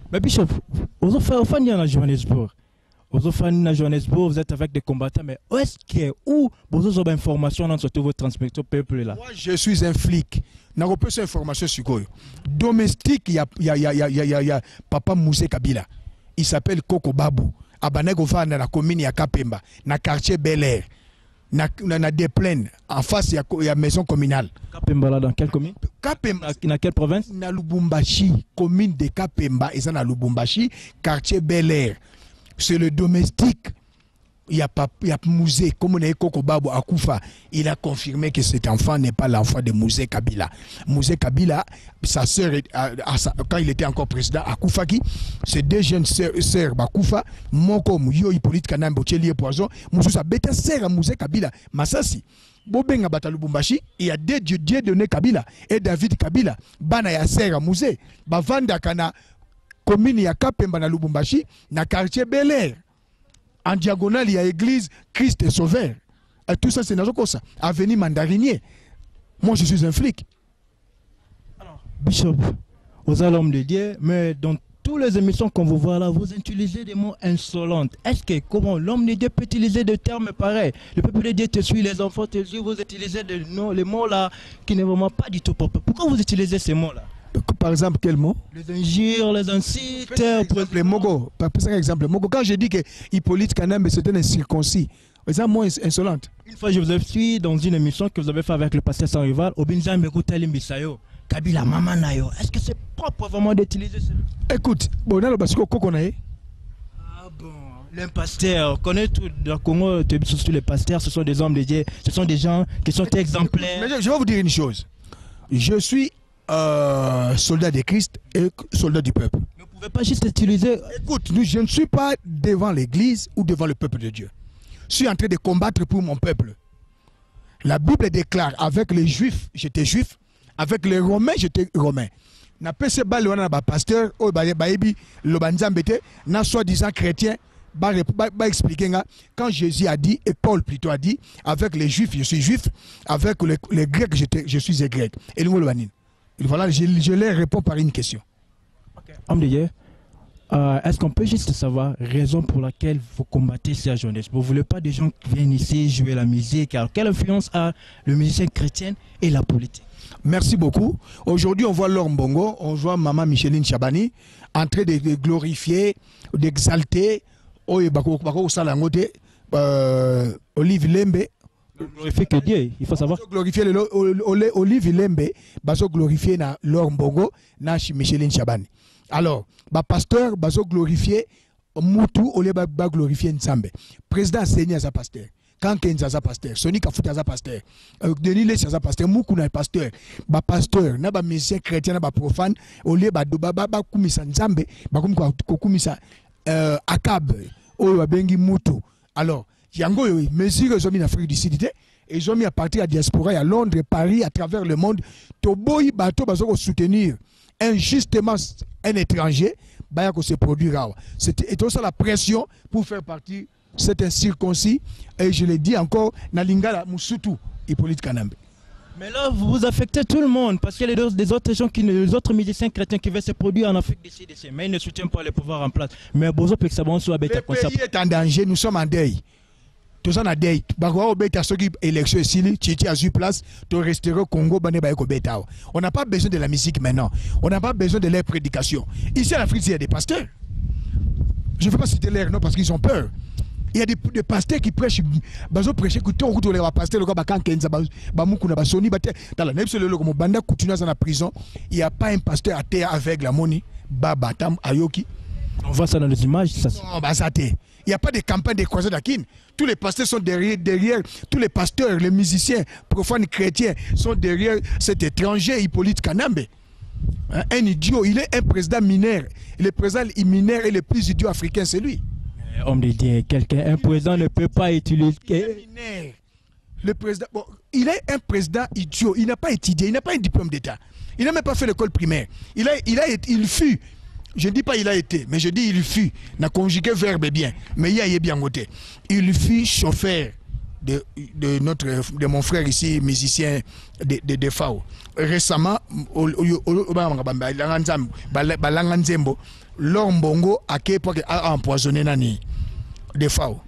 Mais Bishop, aux fans à Johannesburg, vous êtes avec des combattants, mais où est-ce que vous avez information dans votre transmission au peuple là? Moi, je suis un flic. Je n'ai pas cette information sur quoi. Domestique, il y a Papa Moussé Kabila. Il s'appelle Koko Babou. Abanego va dans la commune ya Kapemba, dans le quartier Bel Air, dans des plaines. En face, il y a une maison communale. Kapemba là, dans quelle commune? Kapemba. Dans quelle province? Dans Lubumbashi, commune de Kapemba, et ça dans Lubumbashi, quartier Bel Air. C'est le domestique. Il y a Mouzé, comme on a Koko Babou Akoufa, il a confirmé que cet enfant n'est pas l'enfant de Mouzé Kabila. Mouzé Kabila, sa sœur, quand il était encore président Akoufaki, ses deux jeunes sœurs Bakoufa, Moko Mouyo Hippolyte Kanam Bochelier Poison, Moussou sa bête sœur à Mouzé Kabila, Massassi. Bobenga Batalubumbashi, il y a deux Dieudonné Kabila et David Kabila, Bana ya sœur à Mouzé, Bavanda Kana, commune ya Kapemba na Lubumbashi, na quartier Bel Air. En diagonale, il y a l'église Christ est sauveur. Et tout ça, c'est dans ça. Avenue Mandarinier. Moi, je suis un flic. Alors, Bishop, vous êtes l'homme de Dieu, mais dans toutes les émissions qu'on vous voit là, vous utilisez des mots insolents. Est-ce que comment l'homme de Dieu peut utiliser des termes pareils? Le peuple de Dieu te suit, les enfants te suivent, vous utilisez les mots là qui ne vraiment pas du tout propres. Pourquoi vous utilisez ces mots là? Par exemple, quel mot? Les injures, les incites. Par Mogo. Par exemple, Mogo. Quand je dis que Hippolyte Kanam c'était un circoncis, c'est un mot insolent. Une fois, je vous ai suivi dans une émission que vous avez fait avec le pasteur sans rival, Obinja Mekoutel Mbisayo, Kabila Mamanayo. Est-ce que c'est propre vraiment d'utiliser cela? Écoute, bon, là, parce qu'on a. Ah bon, les pasteurs, connaît tout dans le Congo, surtout les pasteurs, ce sont des hommes de Dieu, ce sont des gens qui sont exemplaires. Mais je vais vous dire une chose. Je suis soldat de Christ et soldat du peuple. Mais vous ne pouvez pas juste utiliser. Écoute, je ne suis pas devant l'église ou devant le peuple de Dieu. Je suis en train de combattre pour mon peuple. La Bible déclare, avec les Juifs, j'étais juif, avec les Romains, j'étais romain. Na pese ba le wana ba pasteur o ba yebi le banzambete na soi-disant chrétien ba expliquer quand Jésus a dit et Paul plutôt a dit avec les Juifs je suis juif, avec les Grecs je suis grec. Et le voilà, je leur réponds par une question. Okay. Homme de Dieu, est-ce qu'on peut juste savoir la raison pour laquelle vous combattez ces jeunesse? Vous ne voulez pas des gens qui viennent ici jouer la musique? Car quelle influence a le musicien chrétien et la politique? Merci beaucoup. Aujourd'hui, on voit Laure Mbongo, on voit Maman Micheline Chabani en train de glorifier, d'exalter Olive Lembe. Glorifier que Dieu, il faut savoir. Glorifier Olive Lembe, baso glorifier na Laure Mbongo, na Micheline Chabani. Alors, pasteur baso glorifier Moutou, ole ba glorifier Nzambe. Président Seigneur sa pasteur. Kankenza sa pasteur, Sonic Afuta sa pasteur, Denis Lessia sa pasteur, Moukouna pasteur, pasteur, na ba musicien chrétien na ba profane, ole ba kumisa Nzambe, ba kumisa Akab, oyo bengi Moutou. Alors, yango yo mesure ils ont mis en Afrique du Sud et ils ont mis à partir à diaspora à Londres, Paris, à travers le monde, toboyi bato bazo soutenir injustement un étranger, ba ko se produire. C'était tout ça la pression pour faire partie. C'est un circoncis et je le dis encore, Nalingala Moussoutou, Hippolyte Kanambe. Mais là, vous affectez tout le monde parce qu'il y a des autres gens, les autres musiciens chrétiens qui veulent se produire en Afrique d'ici, mais ils ne soutiennent pas le pouvoir en place. Mais Bozo peut que ça soit le pays est en danger, nous sommes en deuil. Tous en deuil. Bakwa obeta soki élection ici, Tchiti a eu place, tu resteras au Congo, on n'a pas besoin de la musique maintenant. On n'a pas besoin de leur prédication. Ici en Afrique, il y a des pasteurs. Je ne veux pas citer leur nom parce qu'ils ont peur. Il y a des pasteurs qui prêchent, bazo prêcher que tout les pasteurs le gars bakan kenza bamuku na basoni bate dans la nepse le comme banda continue dans la prison, il y a pas un pasteur à terre avec la monnaie baba tam ayoki. On voit ça dans les images ça. Non, bah ça il y a pas de campagne de croisade à Kin. Tous les pasteurs sont derrière tous les pasteurs, les musiciens profanes chrétiens sont derrière cet étranger Hippolyte Kanambe. Un idiot, il est un président mineur. Le président mineur est le plus idiot africain, c'est lui. Homme de Dieu, un président ne peut pas utiliser. Le président, bon, il est un président idiot. Il n'a pas étudié, il n'a pas un diplôme d'État. Il n'a même pas fait l'école primaire. Il fut. Je ne dis pas il a été, mais je dis il fut. N'a conjugué verbe bien. Mais il y a bien côté. Il fut chauffeur de mon frère ici, musicien de FAO. Récemment, Laure Mbongo a empoisonné Nani de FAO.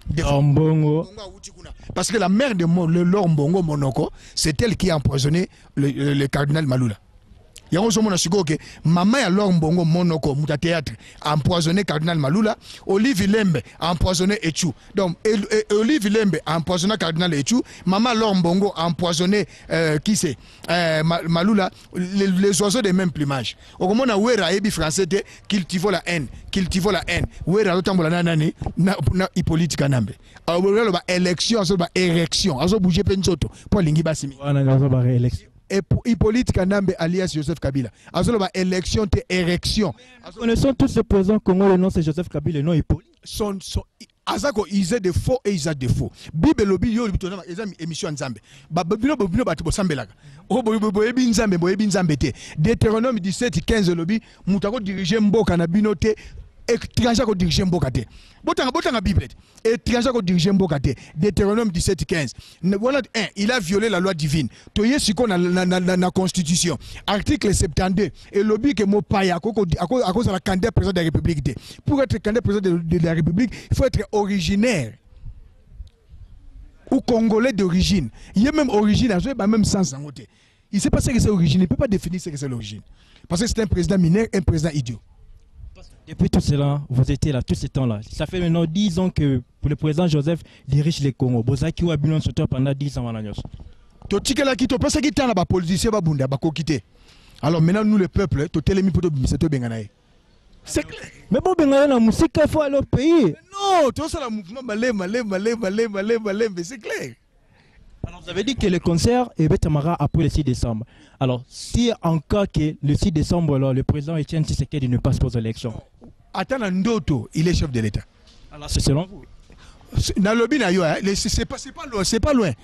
Parce que la mère de Laure Mbongo Monoko, c'est elle qui a empoisonné le cardinal Malula. Maman ya Laure Mbongo Monoko, Mouta Théâtre, a empoisonné cardinal Malula. Olive Lembe a empoisonné Etchou. Donc, Olive Lembe a empoisonné cardinal Etchou. Maman Laure Mbongo a empoisonné qui c'est Malula, les oiseaux des mêmes plumages. Au moment où on a ébi français, cultivons la haine. Cultivons la haine. Où est la nani na Hippolyte Kanambe. Alors, on a élection, on a érection. On a bougé pensoto. Pour l'ingi basimi. On a élection. Et pour Hippolyte Kanambe alias Joseph Kabila. Alors, on a élection, érection. Nous connaissons tous ces présidents Congo, le nom c'est Joseph Kabila, le nom Hippolyte. Azako ils ont des faux et ils ont des faux. Bible lobby yo bitona exam émission nzambe. Ba bino batu bosambelaka. O boyebi nzambe te. Deutéronome 17:15 lobby mutako diriger mboka na bino te. Étranger ko diriger mboka te. Botanga Bible. Étranger ko diriger mboka te. Deutéronome 17:15. Voilà 1, il a violé la loi divine. Toye siko na constitution. Article 72 et lobby que mo paya à cause de la candidat président de la République. Pour être candidat président de la République, il faut être originaire ou congolais d'origine. Il y a même origine, il y a même sens en côté. Il ne sait pas ce que c'est l'origine, il ne peut pas définir ce que c'est l'origine. Parce que c'est un président mineur, un président idiot. Depuis tout cela, vous étiez là, tout ce temps-là. Ça fait maintenant 10 ans que pour le président Joseph dirige les Congo. Bozaki ou Abilon Soto pendant 10 ans. Alors maintenant, nous, le peuple, c'est clair. Mais bon, la musique, il faut aller au pays. Non, tout ça, le mouvement, c'est clair. Alors, vous avez dit que le concert est Betamara après le 6 décembre. Alors, si en cas que le 6 décembre, alors, le président Etienne Tshisekedi ne passe pas aux élections. Attends, Ndoto, il est chef de l'État. Alors, c'est selon vous. Dans le lobby, c'est pas loin. C'est pas loin.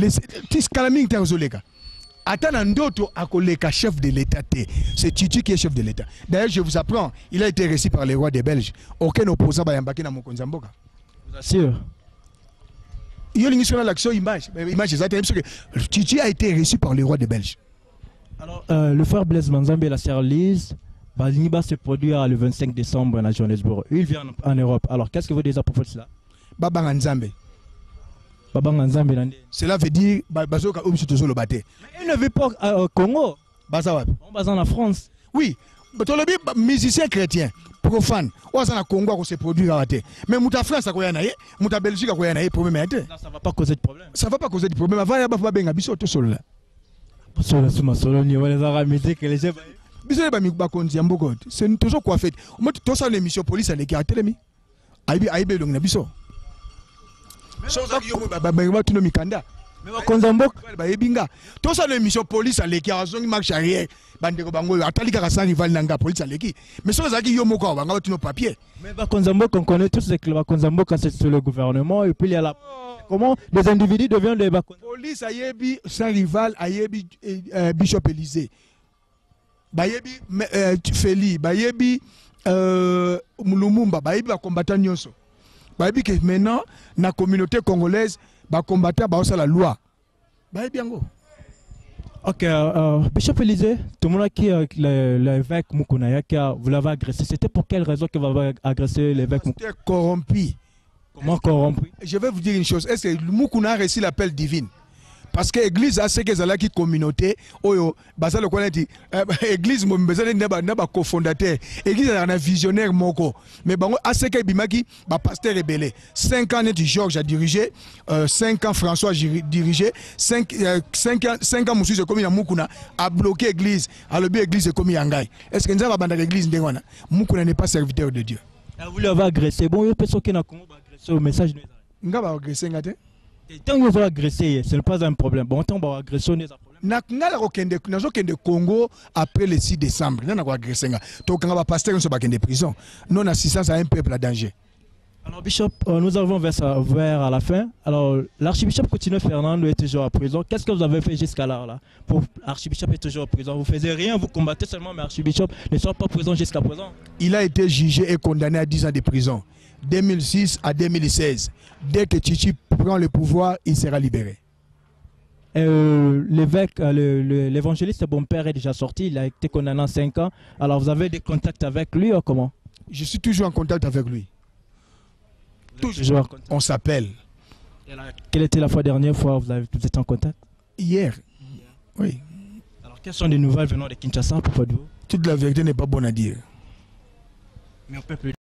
Attends, Ndoto a chef de l'État. C'est Titi qui est chef de l'État. D'ailleurs, je vous apprends, il a été reçu par les rois des Belges. Aucun opposant n'a embarqué dans mon Konzamboka. Vous assure. Il y a une l'action image. Titi a été reçu par les rois des Belges. Alors, le frère Blaise Manzambe et la sœur Lise, Baliniba se produira le 25 décembre à Johannesburg. Il vient en Europe. Alors, qu'est-ce que vous dites à propos de cela? Baba Nzambe. Cela veut dire mais il ne vit pas au Congo. On base en France. Oui, musicien chrétien, profane. On va Congo se produire. Mais Mouta France a quoi naïe, Mouta Belgique a quoi naïe, problème. Ça va pas causer de problème. Ça va pas causer de problème. Avant, il y a pas de biso tout seul là. Solo niveau les arabes musique les gens. Biso ba mi ba konzi amboko. C'est toujours quoi fait. Moi tout ça l'émission police à l'écart télémi. Aïbe long na biso. Mais tout ça l'émission police à l'écart marche arrière. Bandeko bango atali ka sa rival nanga police à l'équipe. Mais ça zaki yo moko ba ngaba tino papier. Mais Bakonzambo qu'on connaît tous c'est que Bakonzambo quand c'est sur le gouvernement et puis il y a la comment les individus deviennent des Bakonzambo. Police ayebi sans rival ayebi Bishop Élysée. Bayebi Feli, bayebi Lumumba, bayebi ba combattant nyonso. Bayebi que maintenant na communauté congolaise ba combattant ba la loi. Bayebi yango. Ok, Bishop Élysée, tout le monde qui l'évêque Mukunaya, vous l'avez agressé, c'était pour quelle raison que vous avez agressé l'évêque Mukunaya? C'était corrompu. Comment corrompu? Je vais vous dire une chose, est-ce que Mukunaya a reçu l'appel divin? Parce que l'église a ce que c'est qui communauté, oyo, basa le connaît dit, église mo mbezane n'a cofondateur, église a un visionnaire moko, mais bon a ce que bimaki, ba pasteur rebelle, 5 ans Georges a dirigé, 5 ans François a dirigé, 5 ans Monsieur comme il Mukuna a bloqué l'église, a le église comme Yangai. Est-ce que nous avons abandonné l'église ndengona? Mukuna n'est pas serviteur de Dieu. Vous l'avez agressé, bon, il y a personne qui n'a pas agressé au message. Nga ba agressé ngate? Tant que vous agressez, ce n'est pas un problème. Bon, tant que vous agressez, c'est un problème. Nous avons Congo après le 6 décembre. Nous avons agressé. Donc, nous avons pasteur en prison. Nous avons assistance à un peuple à danger. Alors, Bishop, nous arrivons vers à la fin. Alors, l'archibishop Coutinho Fernando est toujours en prison. Qu'est-ce que vous avez fait jusqu'à là? Pour l'archibishop est toujours en prison. Vous ne faisiez rien, vous combattez seulement, mais l'archibishop ne soit pas présent jusqu'à présent. Il a été jugé et condamné à 10 ans de prison. 2006 à 2016. Dès que Chichi prend le pouvoir, il sera libéré. L'évêque, l'évangéliste Bon Père est déjà sorti, il a été condamné à 5 ans. Alors vous avez des contacts avec lui ou comment? Je suis toujours en contact avec lui. Toujours en contact. On s'appelle. Quelle était la dernière fois où vous êtes en contact? Hier. Oui. Alors quelles sont les nouvelles venant de Kinshasa à propos de vous? Toute la vérité n'est pas bonne à dire. Mais on peut plus